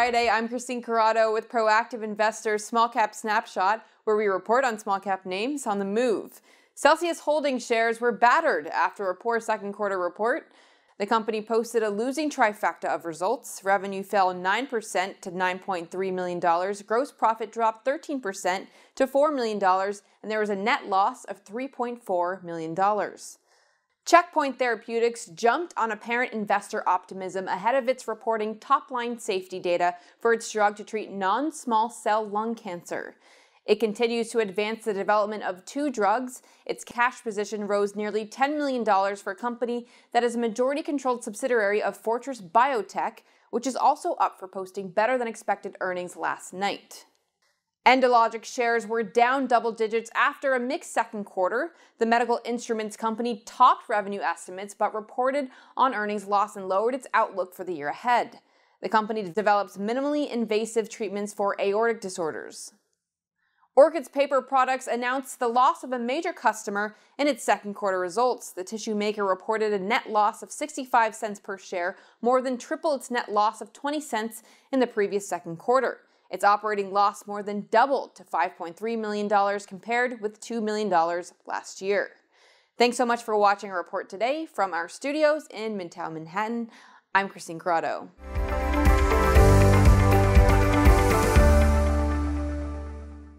Friday. I'm Christine Corrado with Proactive Investors Small Cap Snapshot, where we report on small cap names on the move. Celsius Holdings shares were battered after a poor second quarter report. The company posted a losing trifecta of results. Revenue fell 9% to $9.3 million. Gross profit dropped 13% to $4 million, and there was a net loss of $3.4 million. Checkpoint Therapeutics jumped on apparent investor optimism ahead of its reporting top-line safety data for its drug to treat non-small cell lung cancer. It continues to advance the development of 2 drugs. Its cash position rose nearly $10 million for a company that is a majority-controlled subsidiary of Fortress Biotech, which is also up for posting better-than-expected earnings last night. Endologic shares were down double digits after a mixed second quarter. The medical instruments company topped revenue estimates but reported on earnings loss and lowered its outlook for the year ahead. The company develops minimally invasive treatments for aortic disorders. Orchid's Paper Products announced the loss of a major customer in its second quarter results. The tissue maker reported a net loss of 65 cents per share, more than triple its net loss of 20 cents in the previous second quarter. Its operating loss more than doubled to $5.3 million compared with $2 million last year. Thanks so much for watching our report today from our studios in Midtown Manhattan. I'm Christine Corrado.